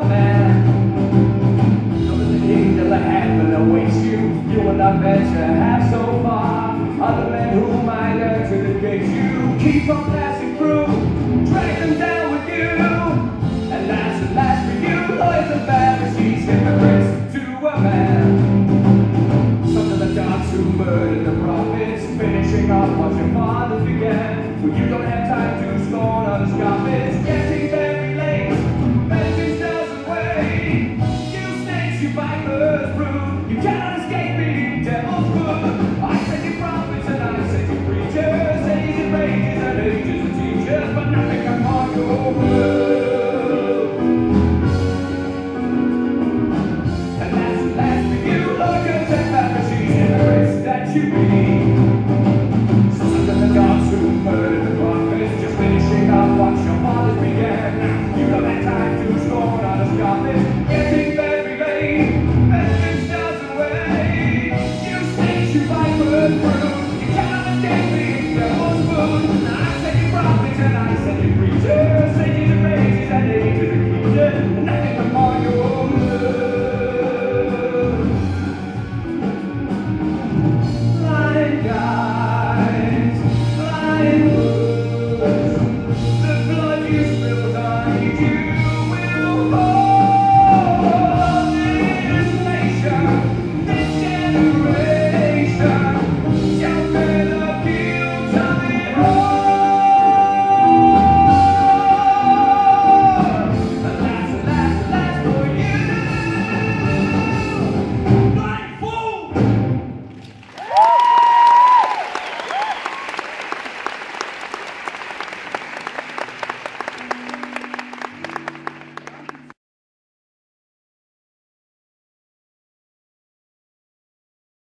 a man. Knowing the kingdom that heaven awaits you, you will not venture half so far. Other men who might enter the gates, you keep on passing through, drag them down with you. And last for you, lawyers and Pharisees, hypocrites to a man. Some of the dogs who murdered the prophets, finishing off what your fathers began. When you don't have time to scorn other scoffers, getting very late, vengeance doesn't wait. You snakes, you vipers, brood, you cannot escape being devil's food. I send you prophets and I send you preachers, ages and rages and ages of teachers, but nothing can harm your word. And last for you, lawyers and Pharisees, hypocrites that you be. Sons of the gods who murdered the prophets, just finishing up what your fathers began. You don't have time to scorn other scoffers, getting very late, vengeance doesn't wait. You snakes, you vipers, brood, you cannot escape being devil's food. I send you prophets and I send you preachers, ages and rages and ages of teachers, and nothing